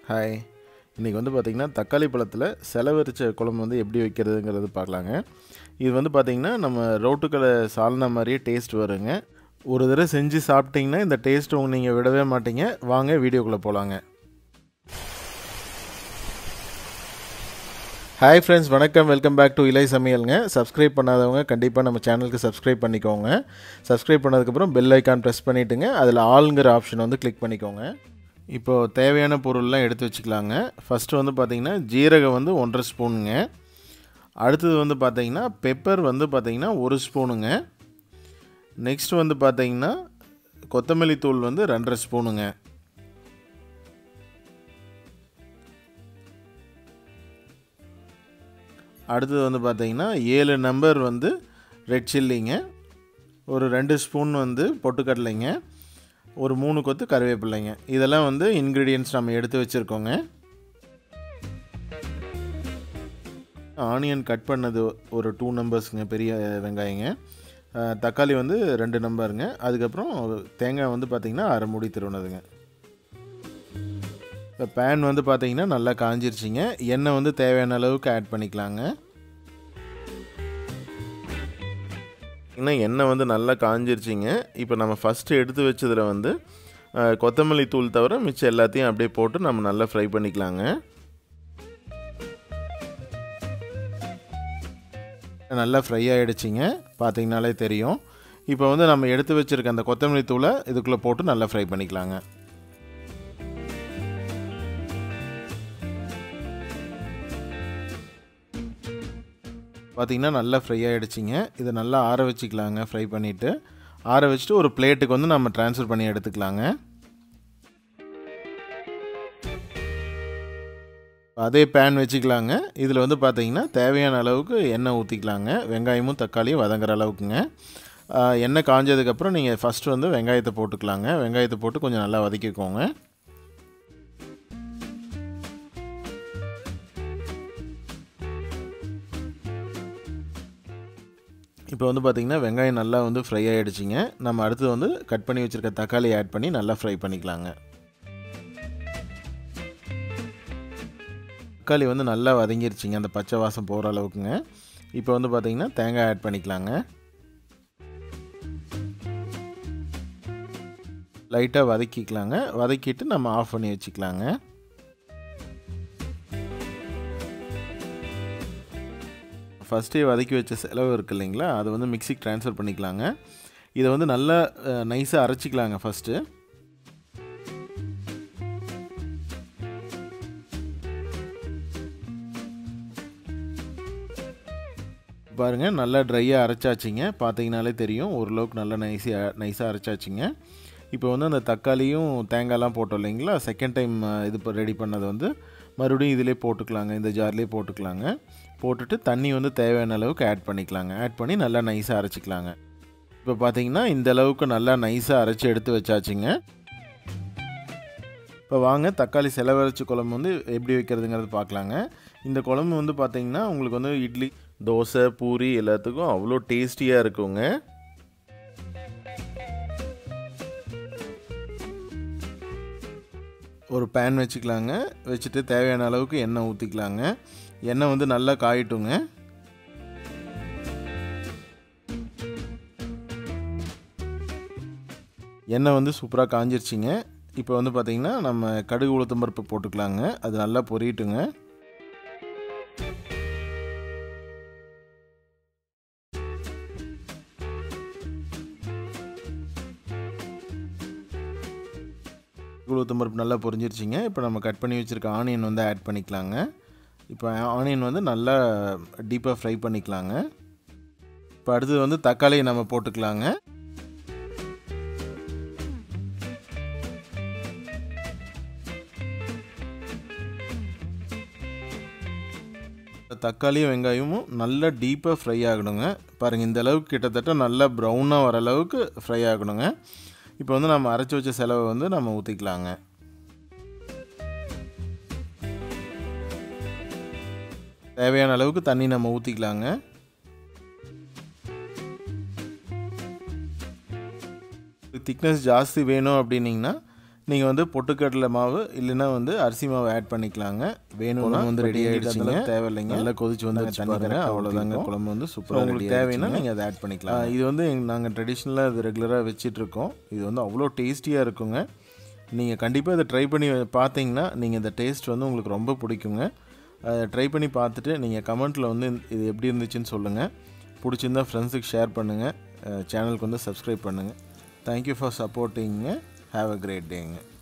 Hi. இன்றைக்கி வந்து பார்த்திங்கன்னா தக்காளி பழத்தில் செலவரிச்ச குழம்பு வந்து எப்படி வைக்கிறதுங்கிறது பார்க்கலாங்க. இது வந்து பார்த்திங்கன்னா நம்ம ரோட்டுக்கடை சால்னா மாதிரியே டேஸ்ட் வருங்க. ஒரு தடவை செஞ்சு சாப்பிட்டிங்கன்னா இந்த டேஸ்ட் நீங்கள் விடவே மாட்டீங்க. வாங்க வீடியோக்குள்ளே போகலாங்க. ஹாய் ஃப்ரெண்ட்ஸ், வணக்கம். வெல்கம் பேக் டு இலை சமையலுங்க. சப்ஸ்கிரைப் பண்ணாதவங்க கண்டிப்பாக நம்ம சேனலுக்கு சப்ஸ்கிரைப் பண்ணிக்கோங்க. சப்ஸ்கிரைப் பண்ணதுக்கப்புறம் பெல் ஐக்கான் ப்ரெஸ் பண்ணிவிட்டுங்க. அதில் ஆளுங்கிற ஆப்ஷன் வந்து கிளிக் பண்ணிக்கோங்க. இப்போது தேவையான பொருள்லாம் எடுத்து வச்சுக்கலாங்க. ஃபஸ்ட்டு வந்து பார்த்திங்கன்னா ஜீரகம் வந்து 1.5 ஸ்பூனுங்க. அடுத்தது வந்து பார்த்திங்கன்னா பெப்பர் வந்து பார்த்திங்கன்னா 1 ஸ்பூனுங்க. நெக்ஸ்ட் வந்து பார்த்திங்கன்னா கொத்தமல்லி தூள் வந்து 2.5 ஸ்பூனுங்க. அடுத்தது வந்து பார்த்திங்கன்னா 7 நம்பர் வந்து ரெட் சில்லிங்க. ஒரு 2 ஸ்பூன் வந்து பொட்டுக்கடலைங்க. ஒரு 3 கொத்து கருவேப்பில்லைங்க. இதெல்லாம் வந்து இன்க்ரீடியன்ட்ஸ் நம்ம எடுத்து வச்சுருக்கோங்க. ஆனியன் கட் பண்ணது ஒரு 2 நம்பர்ஸுங்க, பெரிய வெங்காயங்க. தக்காளி வந்து 2 நம்பருங்க. அதுக்கப்புறம் தேங்காய் வந்து பார்த்திங்கன்னா அரை மூடி திருவுனதுங்க. இப்போ பேன் வந்து பார்த்திங்கன்னா நல்லா காஞ்சிருச்சிங்க. எண்ணெய் வந்து தேவையான அளவுக்கு ஆட் பண்ணிக்கலாங்க. எண்ணெய் வந்து நல்லா காஞ்சிருச்சிங்க. இப்போ நம்ம ஃபஸ்ட்டு எடுத்து வச்சதில் வந்து கொத்தமல்லி தூள் தவிர மிச்சம் எல்லாத்தையும் அப்படியே போட்டு நம்ம நல்லா ஃப்ரை பண்ணிக்கலாங்க. நல்லா ஃப்ரை ஆகிடுச்சிங்க, பார்த்திங்கனாலே தெரியும். இப்போ வந்து நம்ம எடுத்து வச்சுருக்க அந்த கொத்தமல்லி தூளை இதுக்குள்ளே போட்டு நல்லா ஃப்ரை பண்ணிக்கலாங்க. பார்த்திங்கன்னா நல்லா ஃப்ரை ஆகிடுச்சிங்க. இதை நல்லா ஆற வச்சுக்கலாங்க. ஃப்ரை பண்ணிவிட்டு ஆற வச்சுட்டு ஒரு பிளேட்டுக்கு வந்து நம்ம ட்ரான்ஸ்ஃபர் பண்ணி எடுத்துக்கலாங்க. அதே பேன் வச்சுக்கலாங்க. இதில் வந்து பார்த்திங்கன்னா தேவையான அளவுக்கு எண்ணெய் ஊற்றிக்கலாங்க. வெங்காயமும் தக்காளியும் வதங்குற அளவுக்குங்க. எண்ணெய் காஞ்சதுக்கப்புறம் நீங்கள் ஃபஸ்ட்டு வந்து வெங்காயத்தை போட்டுக்கலாங்க. வெங்காயத்தை போட்டு கொஞ்சம் நல்லா வதக்கிக்கோங்க. இப்போ வந்து பார்த்திங்கன்னா வெங்காயம் நல்லா வந்து ஃப்ரை ஆகிடுச்சிங்க. நம்ம அடுத்து வந்து கட் பண்ணி வச்சுருக்க தக்காளி ஆட் பண்ணி நல்லா ஃப்ரை பண்ணிக்கலாங்க. தக்காளி வந்து நல்லா வதங்கிருச்சிங்க, அந்த பச்சை வாசம் போகிற அளவுக்குங்க. இப்போ வந்து பார்த்திங்கன்னா தேங்காய் ஆட் பண்ணிக்கலாங்க. லைட்டாக வதக்கிக்கலாங்க. வதக்கிட்டு நம்ம ஆஃப் பண்ணி வச்சுக்கலாங்க. ஃபஸ்ட்டே வதக்கி வச்ச செலவு இருக்குது இல்லைங்களா, அதை வந்து மிக்சிக்கு ட்ரான்ஸ்ஃபர் பண்ணிக்கலாங்க. இதை வந்து நல்லா நைஸாக அரைச்சிக்கலாங்க ஃபஸ்ட்டு. பாருங்கள், நல்லா ட்ரையாக அரைச்சாச்சிங்க. பார்த்தீங்கனாலே தெரியும், ஓரளவுக்கு நல்லா நைஸாக அரைச்சாச்சிங்க. இப்போ வந்து அந்த தக்காளியும் தேங்காய்லாம் போட்டோம் இல்லைங்களா, செகண்ட் டைம் இது இப்போ ரெடி பண்ணது வந்து மறுபடியும் இதிலே போட்டுக்கலாங்க. இந்த ஜார்லேயே போட்டுக்கலாங்க. போட்டுட்டு தண்ணி வந்து தேவையான அளவுக்கு ஆட் பண்ணிக்கலாங்க. ஆட் பண்ணி நல்லா நைஸாக அரைச்சிக்கலாங்க. இப்போ பார்த்தீங்கன்னா இந்த அளவுக்கு நல்லா நைஸாக அரைச்சி எடுத்து வச்சாச்சுங்க. இப்போ வாங்க தக்காளி செலவரைச்சி குழம்பு வந்து எப்படி வைக்கிறதுங்கிறது பார்க்கலாங்க. இந்த குழம்பு வந்து பார்த்திங்கன்னா உங்களுக்கு வந்து இட்லி, தோசை, பூரி எல்லாத்துக்கும் அவ்வளோ டேஸ்டியாக இருக்குங்க. ஒரு பேன் வச்சுக்கலாங்க. வச்சுட்டு தேவையான அளவுக்கு எண்ணெய் ஊற்றிக்கலாங்க. எண்ணெய் வந்து நல்லா காயட்டுங்க. எண்ணெய் வந்து சூப்பராக காஞ்சிருச்சிங்க. இப்போ வந்து பார்த்திங்கன்னா நம்ம கடுகு உளுத்தம் பருப்பு போட்டுக்கலாங்க. அது நல்லா பொரியட்டுங்க. உளுத்தம் பருப்பு நல்லா பொரிஞ்சிருச்சிங்க. இப்போ நம்ம கட் பண்ணி வச்சுருக்க ஆனியன் வந்து ஆட் பண்ணிக்கலாங்க. இப்போ ஆனியன் வந்து நல்லா டீப்பாக ஃப்ரை பண்ணிக்கலாங்க. இப்போ அடுத்தது வந்து தக்காளியை நம்ம போட்டுக்கலாங்க. தக்காளியும் வெங்காயமும் நல்லா டீப்பாக ஃப்ரை ஆகணுங்க. பாருங்கள், இந்த அளவுக்கு கிட்டத்தட்ட நல்லா ப்ரௌனாக வர அளவுக்கு ஃப்ரை ஆகணுங்க. இப்போ வந்து நம்ம அரைச்சி வச்ச செலவை வந்து நம்ம ஊற்றிக்கலாங்க. தேவையான அளவுக்கு தண்ணி நம்ம ஊற்றிக்கலாங்க. திக்னஸ் ஜாஸ்தி வேணும் அப்படின்னிங்கன்னா நீங்கள் வந்து பொட்டுக்கடலை மாவு இல்லைன்னா வந்து அரிசி மாவு ஆட் பண்ணிக்கலாங்க. வேணும்னா வந்து ரெடி ஆகிடுச்சுங்க, தேவையில்லைங்க. நல்லா கொதிச்சு வந்து தண்ணி அவ்வளோதாங்க. குழம்பு வந்து சூப்பராக உங்களுக்கு தேவைன்னா நீங்கள் அதை ஆட் பண்ணிக்கலாம். இது வந்து நாங்கள் ட்ரெடிஷ்னலாக இது ரெகுலராக வச்சிட்ருக்கோம். இது வந்து அவ்வளோ டேஸ்டியாக இருக்குங்க. நீங்கள் கண்டிப்பாக இதை ட்ரை பண்ணி பார்த்தீங்கன்னா நீங்கள் இந்த டேஸ்ட் வந்து உங்களுக்கு ரொம்ப பிடிக்குங்க. அதை ட்ரை பண்ணி பார்த்துட்டு நீங்கள் கமெண்ட்டில் வந்து இது எப்படி இருந்துச்சுன்னு சொல்லுங்கள். பிடிச்சிருந்தால் ஃப்ரெண்ட்ஸுக்கு ஷேர் பண்ணுங்கள். சேனலுக்கு வந்து சப்ஸ்கிரைப் பண்ணுங்கள். தேங்க்யூ ஃபார் சப்போர்ட்டிங்க. Have a great டேங்க.